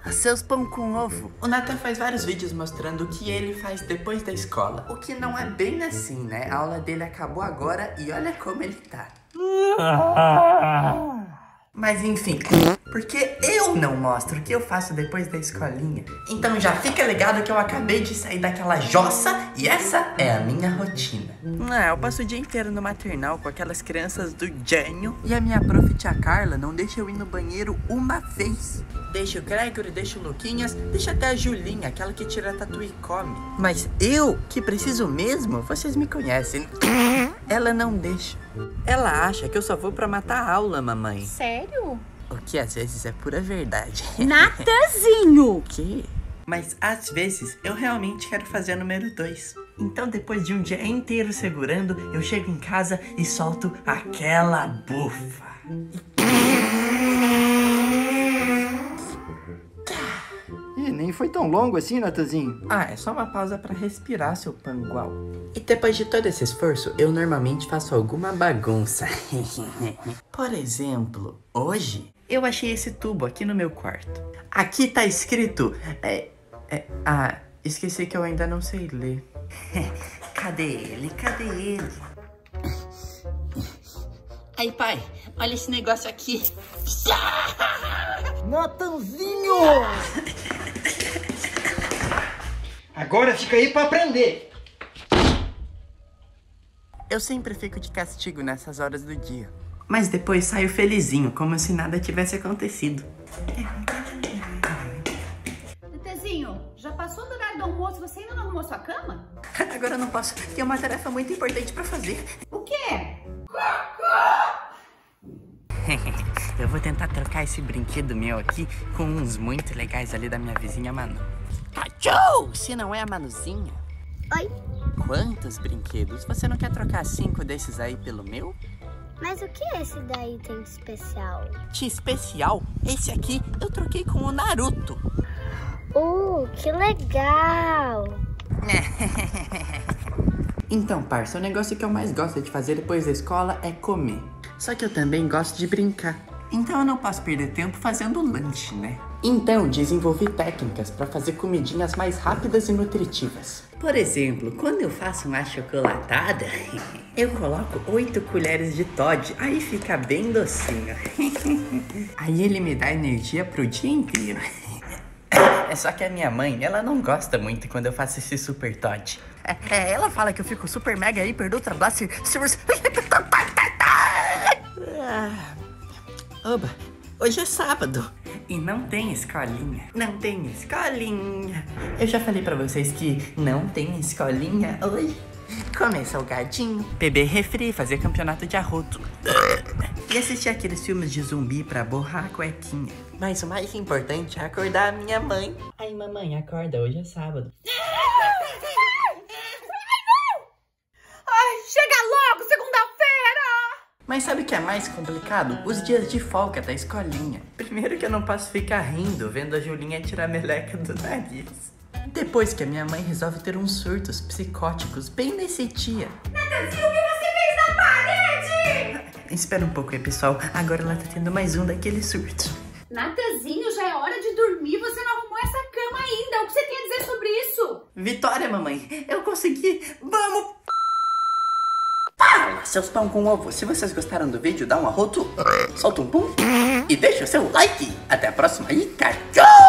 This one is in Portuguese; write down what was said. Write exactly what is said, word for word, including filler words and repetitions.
seus pão com ovo. O Nathan faz vários vídeos mostrando o que ele faz depois da escola. O que não é bem assim, né? A aula dele acabou agora e olha como ele tá. Mas enfim, porque eu não mostro o que eu faço depois da escolinha. Então já fica ligado que eu acabei de sair daquela jossa e essa é a minha rotina. Ah, eu passo o dia inteiro no maternal com aquelas crianças do Jânio. E a minha prof, tia Carla, não deixa eu ir no banheiro uma vez. Deixa o Gregory, deixa o Luquinhas, deixa até a Julinha, aquela que tira tatu e come. Mas eu, que preciso mesmo, vocês me conhecem. Ela não deixa. Ela acha que eu só vou pra matar a aula, mamãe. Sério? O que às vezes é pura verdade. Natanzinho! O quê? Mas às vezes eu realmente quero fazer a número dois. Então depois de um dia inteiro segurando, eu chego em casa e solto aquela bufa. Ih, nem foi tão longo assim, Natanzinho. Ah, é só uma pausa pra respirar, seu pangual. E depois de todo esse esforço, eu normalmente faço alguma bagunça. Por exemplo, hoje eu achei esse tubo aqui no meu quarto. Aqui tá escrito... É, é, ah, esqueci que eu ainda não sei ler. Cadê ele? Cadê ele? Aí, pai, olha esse negócio aqui. Natanzinho! Agora fica aí pra aprender. Eu sempre fico de castigo nessas horas do dia. Mas depois saio felizinho, como se nada tivesse acontecido. Natanzinho, já passou do horário do almoço, você ainda não arrumou sua cama? Agora eu não posso, tem uma tarefa muito importante pra fazer. O quê? Eu vou tentar trocar esse brinquedo meu aqui com uns muito legais ali da minha vizinha Manu. Cachorro! Se não é a Manuzinha? Oi? Quantos brinquedos? Você não quer trocar cinco desses aí pelo meu? Mas o que esse daí tem de especial? De especial? Esse aqui eu troquei com o Naruto. Uh, que legal! Então, parça, o negócio que eu mais gosto de fazer depois da escola é comer. Só que eu também gosto de brincar. Então eu não posso perder tempo fazendo lanche, né? Então desenvolvi técnicas para fazer comidinhas mais rápidas e nutritivas. Por exemplo, quando eu faço uma chocolatada, eu coloco oito colheres de Toddy, aí fica bem docinho. Aí ele me dá energia pro dia inteiro. É só que a minha mãe, ela não gosta muito quando eu faço esse super Toddy. É, é, ela fala que eu fico super mega hiper ultra blaster. Oba, hoje é sábado e não tem escolinha, não tem escolinha. Eu já falei pra vocês que não tem escolinha hoje. Comer salgadinho, beber refri, fazer campeonato de arroto e assistir aqueles filmes de zumbi pra borrar a cuequinha. Mas o mais importante é acordar a minha mãe. Aí mamãe, acorda, hoje é sábado. Ai, chega logo, segunda-feira! Mas sabe o que é mais complicado? Os dias de folga da escolinha. Primeiro que eu não posso ficar rindo vendo a Julinha tirar a meleca do nariz. Depois que a minha mãe resolve ter uns surtos psicóticos bem nesse dia. Natanzinho, o que você fez na parede? Espera um pouco aí, pessoal. Agora ela tá tendo mais um daqueles surtos. Natanzinho, já é hora de dormir, você não arrumou essa cama ainda. O que você tem a dizer sobre isso? Vitória, mamãe. Eu consegui. Vamos! Fala, seus pão com ovo. Se vocês gostaram do vídeo, dá um arroto, solta um pum e deixa o seu like. Até a próxima e tchau!